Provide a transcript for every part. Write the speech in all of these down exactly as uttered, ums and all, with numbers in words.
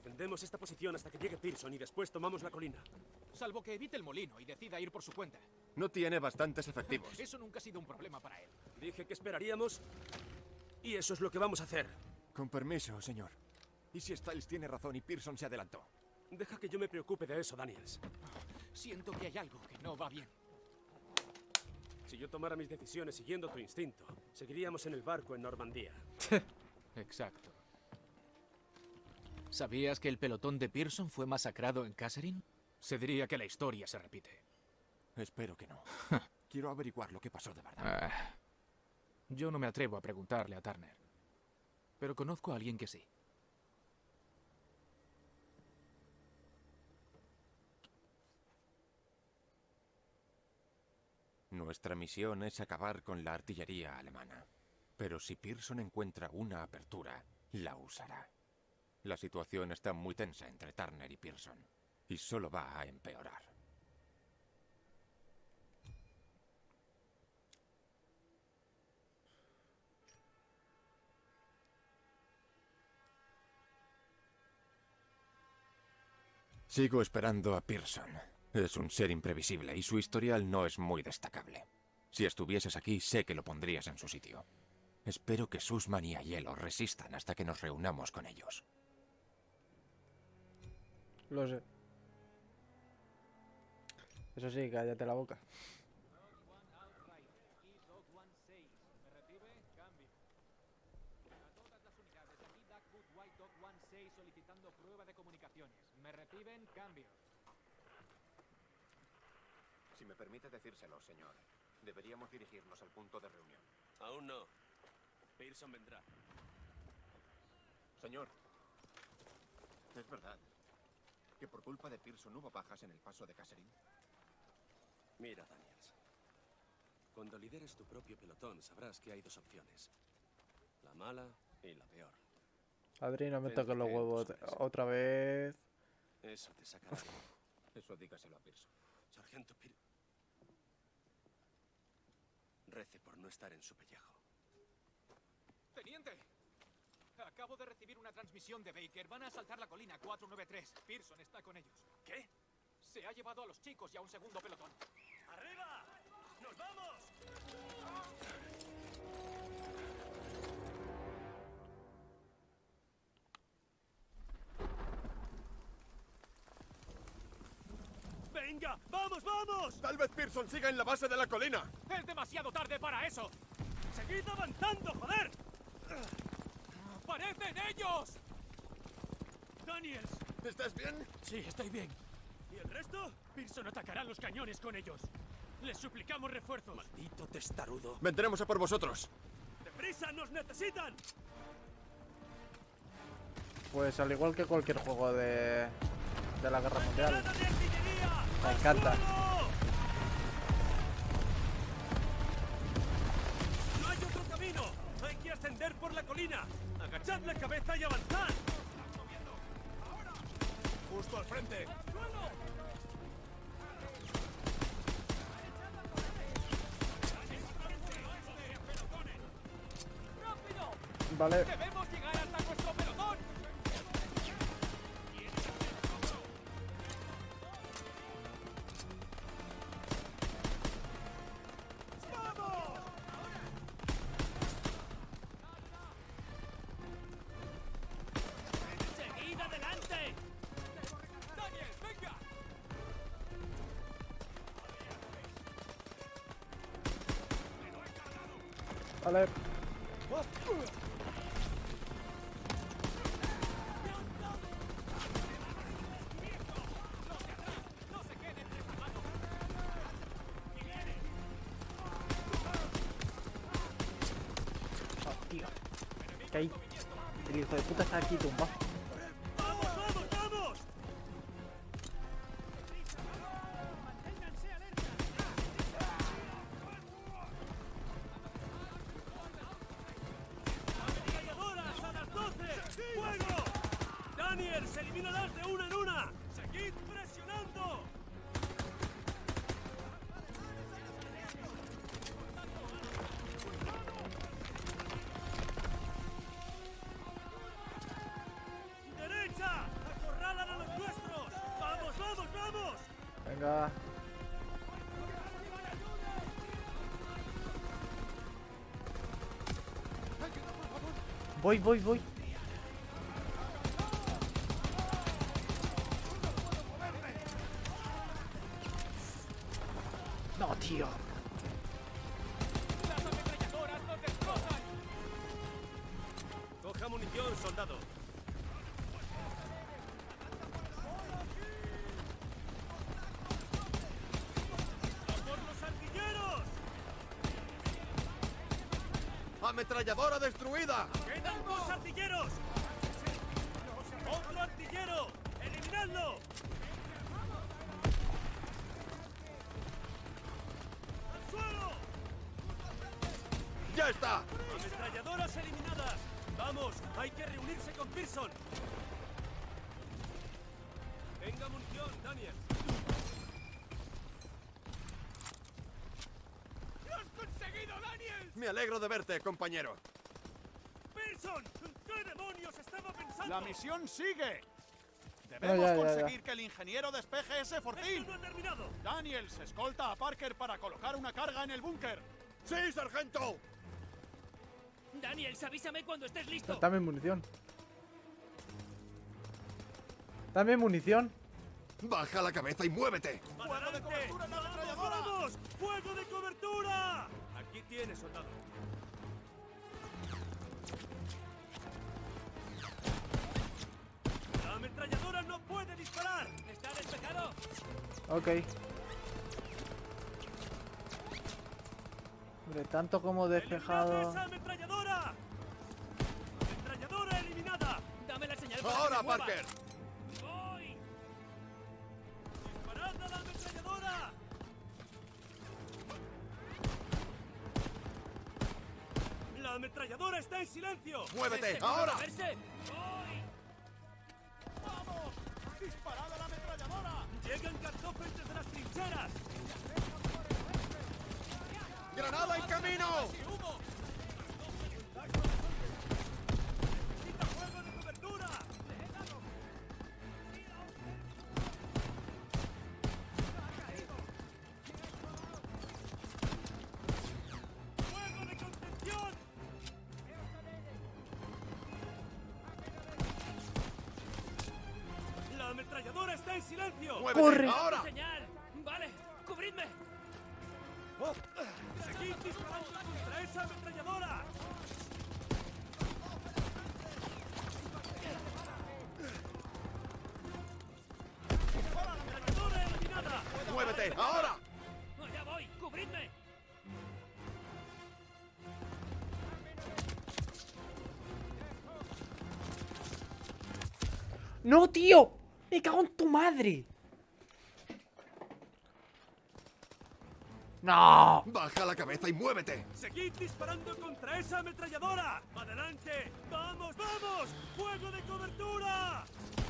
Defendemos esta posición hasta que llegue Pearson y después tomamos la colina. Salvo que evite el molino y decida ir por su cuenta. No tiene bastantes efectivos. Eso nunca ha sido un problema para él. Dije que esperaríamos y eso es lo que vamos a hacer. Con permiso, señor. ¿Y si Styles tiene razón y Pearson se adelantó? Deja que yo me preocupe de eso, Daniels. Siento que hay algo que no va bien. Si yo tomara mis decisiones siguiendo tu instinto, seguiríamos en el barco en Normandía. Exacto. ¿Sabías que el pelotón de Pearson fue masacrado en Kasserine? Se diría que la historia se repite. Espero que no. Quiero averiguar lo que pasó de verdad. Ah, yo no me atrevo a preguntarle a Turner. Pero conozco a alguien que sí. Nuestra misión es acabar con la artillería alemana. Pero si Pearson encuentra una apertura, la usará. La situación está muy tensa entre Turner y Pearson, y solo va a empeorar. Sigo esperando a Pearson. Es un ser imprevisible y su historial no es muy destacable. Si estuvieses aquí, sé que lo pondrías en su sitio. Espero que Sussman y Aiello resistan hasta que nos reunamos con ellos. Lo sé. Eso sí, cállate la boca. Solicitando prueba de comunicaciones. Me reciben, cambio. Si me permite decírselo, señor, deberíamos dirigirnos al punto de reunión. Aún no. Pearson vendrá. Señor, ¿es verdad que por culpa de Pearson hubo bajas en el paso de Kasserine? Mira, Daniels. Cuando lideres tu propio pelotón, sabrás que hay dos opciones. La mala y la peor. Adri, no me toques los huevos otra vez. Eso te sacará. Eso dígaselo a Pearson. Sargento Pearson. Rece por no estar en su pellejo. ¡Teniente! Acabo de recibir una transmisión de Baker. Van a asaltar la colina cuatro nueve tres. Pearson está con ellos. ¿Qué? Se ha llevado a los chicos y a un segundo pelotón. ¡Arriba! ¡Nos vamos! ¡Venga! ¡Vamos, vamos! ¡Tal vez Pearson siga en la base de la colina! ¡Es demasiado tarde para eso! ¡Seguid avanzando, joder! ¡Parecen ellos! ¡Daniels! ¿Estás bien? Sí, estoy bien. ¿Y el resto? Pearson atacará los cañones con ellos. Les suplicamos refuerzos. Maldito testarudo. Vendremos a por vosotros. ¡Deprisa! ¡Nos necesitan! Pues al igual que cualquier juego de, de la Guerra Mundial. ¡Granada de artillería! Me ¡Al encanta. suelo! ¡No hay otro camino! ¡Hay que ascender por la colina! ¡Agachad la cabeza y avanzad! ¡Justo al frente! Vale. ¡Debemos llegar hasta nuestro pelotón! ¡Vamos! ¡Seguid adelante! ¡Daniel, venga! Vale. ¡No se queden rezagados! Oh, tío. Que hay. El hijo de puta está aquí tumbado. ¡Vamos, vamos, vamos! ¡Ametralladoras a las doce! ¡Fuego! ¡Daniels, elimínalas de una en una! ¡Seguid presionando! Venga. Voy, voy, voy. No, tío. ¡Las ametralladoras nos destrozan! Coja munición, soldado. ¡A por los artilleros! ¡Ametralladora destruida! ¡Quedan dos artilleros! ¡Otro artillero! ¡Eliminadlo! ¡Al suelo! ¡Ya está! Ametralladoras eliminadas. Vamos, hay que reunirse con Pearson. Venga munición, Daniel. ¡Lo has conseguido, Daniel! Me alegro de verte, compañero. Pearson, ¿qué demonios estaba pensando? ¡La misión sigue! Ya, Debemos ya, ya, conseguir ya. que el ingeniero despeje ese fortín. ¡Esto no ha terminado! Daniels, escolta a Parker para colocar una carga en el búnker. ¡Sí, sargento! Daniels, avísame cuando estés listo. Dame munición. Dame munición. ¡Baja la cabeza y muévete! ¡Fuego de cobertura en la ¡Vamos, ametralladora! vamos! ¡Fuego de cobertura! Aquí tienes, soldado. La ametralladora no puede disparar. ¿Está despejado? Ok. Hombre, tanto como ¡Eliminad despejado. esa ametralladora! ¡Ametralladora eliminada! Dame la señal para ¡Ahora, que me mueva. Parker! Voy. ¡Disparad a la ametralladora! ¡La ametralladora está en silencio! ¡Muévete! ¿Seguro ¡Ahora! moverse? Voy. ¡Vamos! ¡Disparad a la ametralladora! ¡Llegan cartófeles desde las trincheras! ¡Granada en camino! ¡Humo! ¡Necesita fuego de cobertura! ¡Fuego de contención! ¡La ametralladora está en silencio! ¡Muévete! ¡Corre! ¡Ahora! Señal. Vale, cubridme. ¡Seguid disparando contra esa ametralladora! ¡Ametralladora eliminada! ¡Muévete! ¡Ahora! Ya voy, cubridme. ¡No, tío! ¡Me cago en tu madre! ¡No! ¡Baja la cabeza y muévete! ¡Seguid disparando contra esa ametralladora! ¡Adelante! ¡Vamos, vamos! ¡Fuego de cobertura!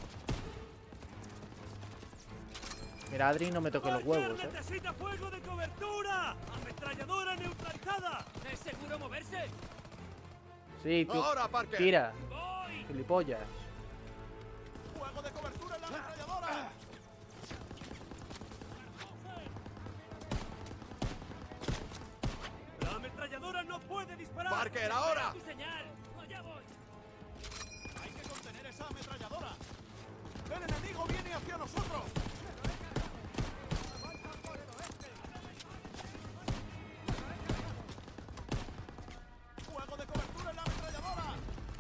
Mira, Adri, no me toque los ¡Parker huevos, eh. necesita fuego de cobertura! ¡Ametralladora neutralizada! ¿Es seguro moverse? Sí, tú. ¡Ahora, Parker! Tira, Voy. gilipollas. ¡Fuego de cobertura en la ametralladora! ¡La ametralladora no puede disparar! ¡Parker, ahora! Tu señal. Ya voy. ¡Hay que contener esa ametralladora! ¡El enemigo viene hacia nosotros! ¡Fuego de cobertura en la ametralladora!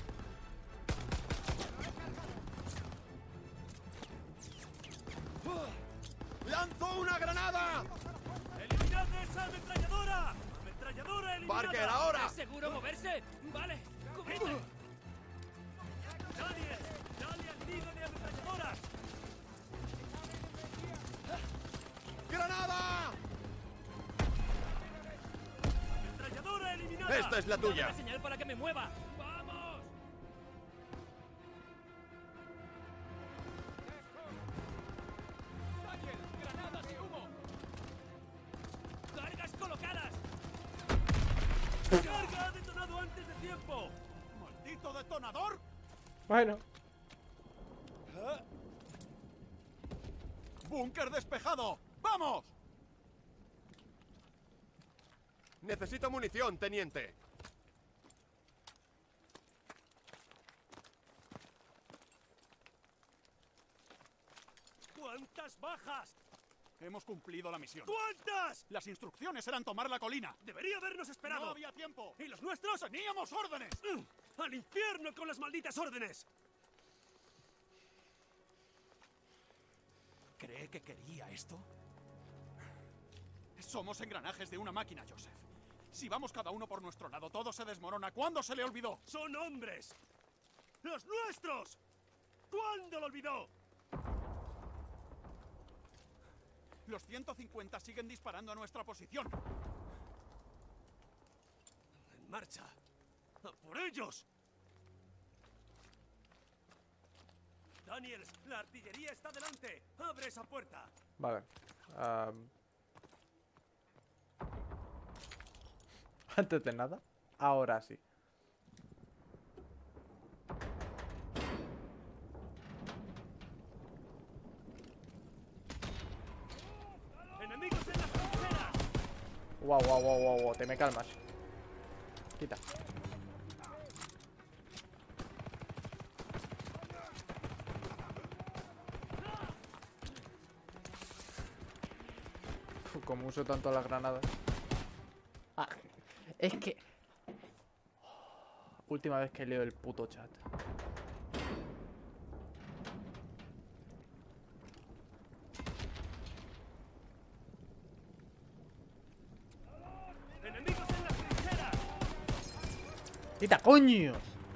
¡Lanzo una granada! ¡Eliminad esa ametralladora! ¡Ametralladora eliminada! ¡Parker, ahora! ¿Es seguro moverse? Vale, cubridme. ¡Daniel! ¡Dale al nido de ametralladoras! ¡Granada! ¡Ametralladora eliminada! ¡Esta es la Dame tuya! la señal para que me mueva. ¡Vamos! ¡Daniel! ¡Granadas y humo! ¡Cargas colocadas! ¡Carga ha detonado antes de tiempo! ¡Maldito detonador! Bueno, ¡Búnker despejado! ¡Vamos! Necesito munición, teniente. ¿Cuántas bajas? Hemos cumplido la misión. ¿Cuántas? Las instrucciones eran tomar la colina. Debería habernos esperado. No había tiempo. ¿Y los nuestros? ¡Teníamos órdenes! ¡Mm! ¡Al infierno con las malditas órdenes! ¿Cree que quería esto? Somos engranajes de una máquina, Joseph. Si vamos cada uno por nuestro lado, todo se desmorona. ¿Cuándo se le olvidó? ¡Son hombres! ¡Los nuestros! ¿Cuándo lo olvidó? Los ciento cincuenta siguen disparando a nuestra posición. ¡En marcha! ¡A por ellos! Daniels, la artillería está delante. ¡Abre esa puerta! Vale. Um... Antes de nada, ahora sí. ¡Enemigos en las trincheras! Guau, guau, guau, guau, guau, te me calmas. Quita. Uf, como uso tanto las granadas. Ah, es que... Última vez que leo el puto chat. ¡Enemigos en las trincheras! ¡Quita, coño!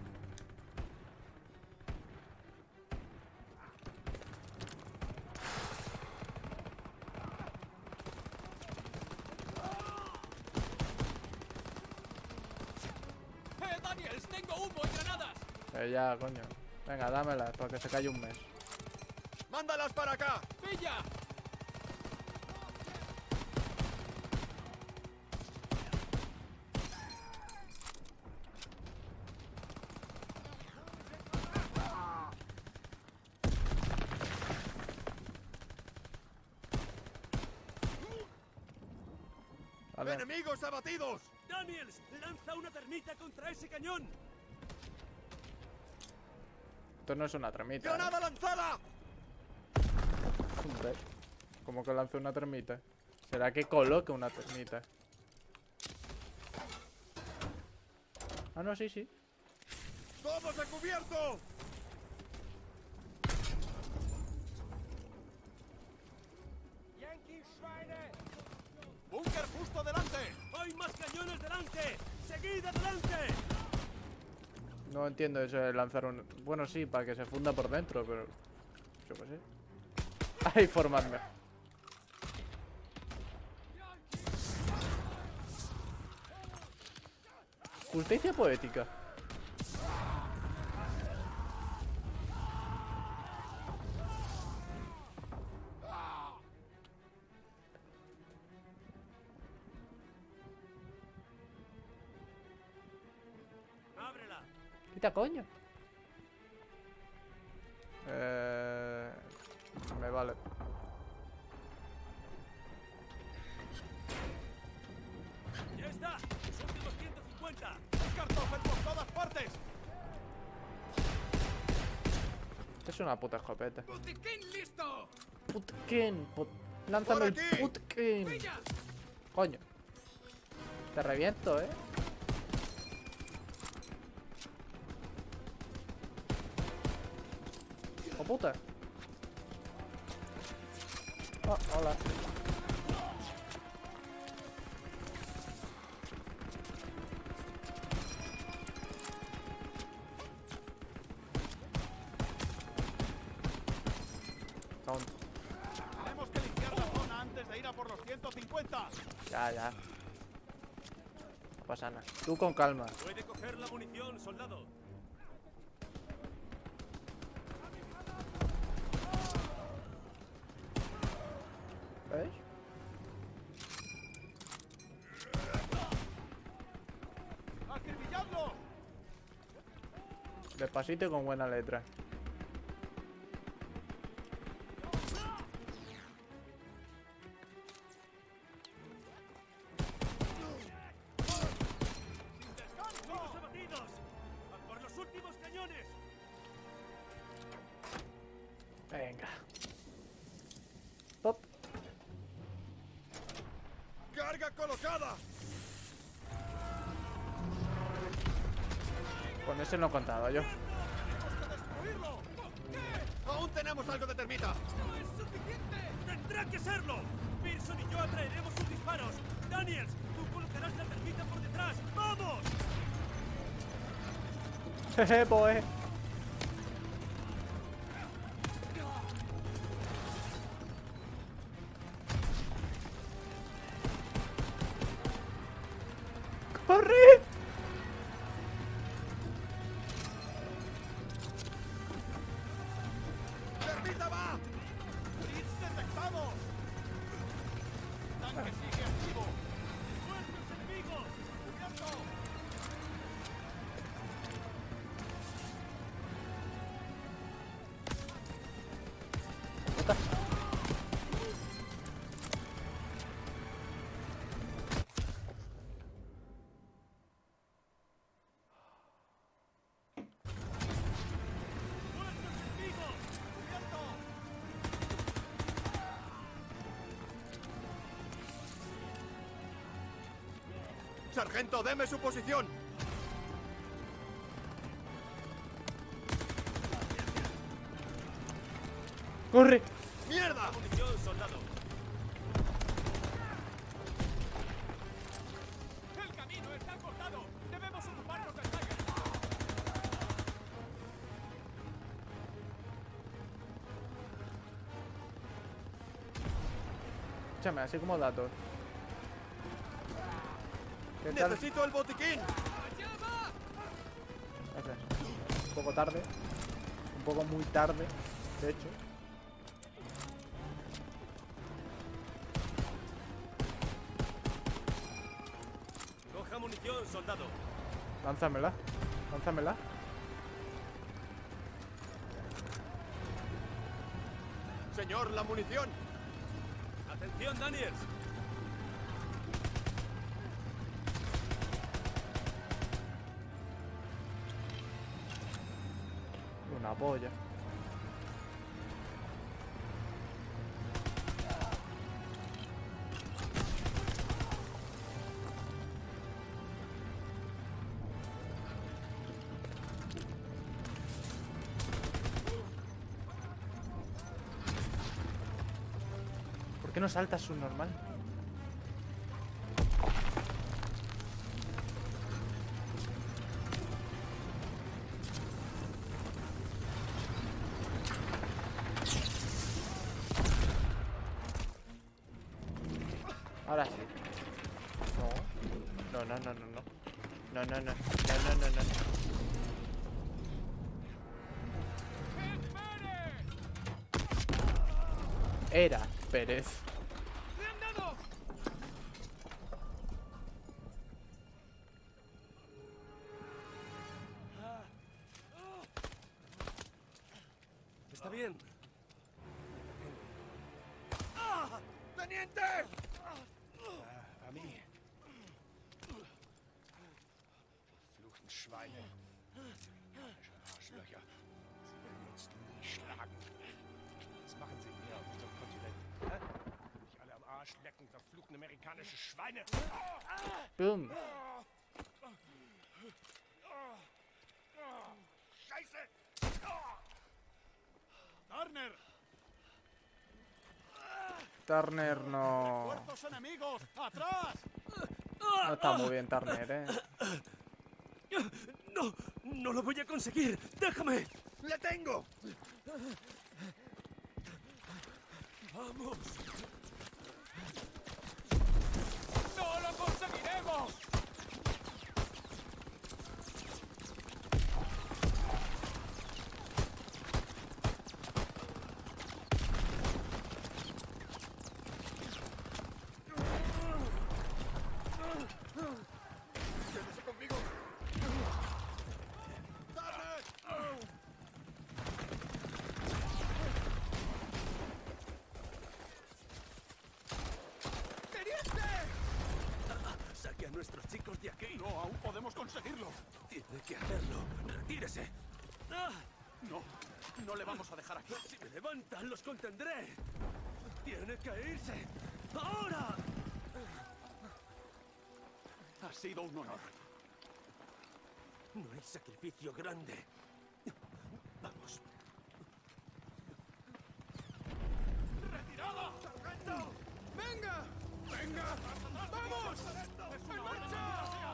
¡Eh, Daniels! ¡Tengo humo y granadas! Eh, ya, coño. Venga, dámelas para que se calle un mes. ¡Mándalas para acá! ¡Pilla! Vale. ¡Enemigos abatidos! ¡Daniels! ¡Lanza una termita contra ese cañón! Esto no es una termita. ¿eh? ¡Granada lanzada! Joder. ¿Cómo que lance una termita? ¿Será que coloque una termita? Ah, no, sí, sí. ¡Todos a cubierto! ¡Búnker justo delante! ¡Hay más cañones delante! ¡Seguid adelante! No entiendo eso de lanzar un... Bueno, sí, para que se funda por dentro, pero... Yo qué sé. ¡Ay, formadme! Justicia poética. ¡Ábrela! Quita, coño. Eh... Me vale. ¡Ya está! ¡Los últimos ciento cincuenta! ¡Kartoffel por todas partes! Es una puta escopeta. ¡Botiquín listo! Putkin. Put... Lánzame ¡Por el aquí! putkin. ¡Pilla! Coño. Te reviento, eh. ¡Oh, puta! Oh, hola. Son- Tenemos que limpiar la zona antes de ir a por los ciento cincuenta. Ya, ya. No pasa nada. Tú con calma. ¡Puede coger la munición, soldado! ¿Veis? ¡Acribilladlo! Despacito y con buena letra. Venga. Pop. ¡Carga colocada! Con ese no contaba yo. ¡Destruirlo! ¡Aún tenemos algo de termita! ¡No es suficiente! ¡Tendrá que serlo! Pearson y yo atraeremos sus disparos. Daniels, tú colocarás la termita por detrás. ¡Vamos! Jeje, pues. ¡Corre! ¡Termita va! ¡Blitz detectado! ¡Tanque sigue activo! ¡Nuestros enemigos! ¡Cubierto! Puta. ¡Nuestros enemigos! ¡Cubierto! ¡Sargento, deme su posición! ¡Corre! ¡Mierda! ¡Munición, soldado! ¡El camino está cortado! ¡Debemos ocuparnos del Tiger! Escúchame, así como datos. ¿Qué tal? ¡Necesito el botiquín! Gracias. Un poco tarde. Un poco muy tarde, de hecho. ¡Coja munición, soldado! Lánzamela. Lánzamela. Señor, la munición. ¡Atención, Daniels! Una polla. ¿Por qué no saltas su normal? Ahora sí. No. No, no, no, no, no. No, no, no. No, no, no, no. Era Pérez. ¡Le han dado! ¿Está bien? ¡Teniente! A mí. Verfluchten Schweine. Arschlöcher. Sie werden uns nie schlagen. Was machen sie hier auf unserem Kontinent? Hä? Nicht alle am Arsch lecken, verfluchten amerikanische Schweine. Boom. ¡Scheiße! ¡Turner! Turner no... ¡Fuerzos enemigos! ¡Atrás! No está muy bien Turner, eh. ¡No! ¡No lo voy a conseguir! ¡Déjame! ¡Le tengo! ¡Vamos! ¡No lo conseguiremos! ¡Quédese conmigo! ¡Turner! ¡Saque a nuestros chicos de aquí! No, aún podemos conseguirlo. Tiene que hacerlo. ¡Retírese! ¡Ah! No, No le vamos a dejar aquí. Si me levantan, los contendré. Tiene que irse. ¡Ahora! Ha sido un honor. No hay sacrificio grande. Vamos. ¡Retirado! ¡Sargento! ¡Venga! ¡Venga! ¡Vamos! ¡En marcha!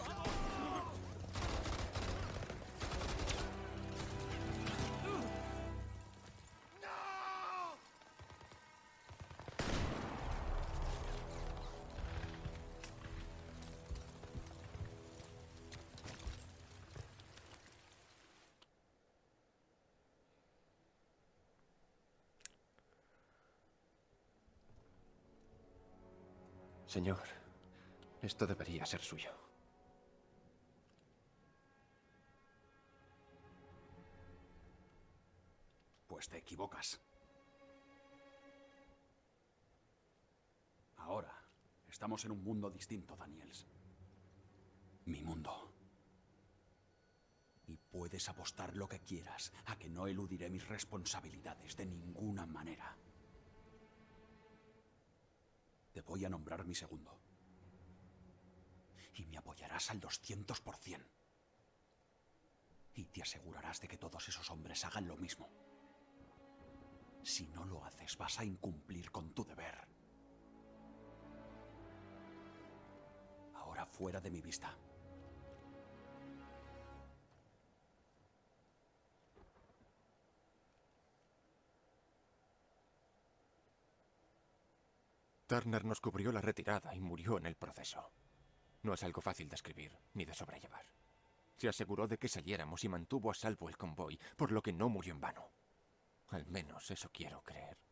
Señor, esto debería ser suyo. Pues te equivocas. Ahora estamos en un mundo distinto, Daniels. Mi mundo. Y puedes apostar lo que quieras a que no eludiré mis responsabilidades de ninguna manera. Te voy a nombrar mi segundo. Y me apoyarás al doscientos por cien. Y te asegurarás de que todos esos hombres hagan lo mismo. Si no lo haces, vas a incumplir con tu deber. Ahora fuera de mi vista. Turner nos cubrió la retirada y murió en el proceso. No es algo fácil de escribir, ni de sobrellevar. Se aseguró de que saliéramos y mantuvo a salvo el convoy, por lo que no murió en vano. Al menos eso quiero creer.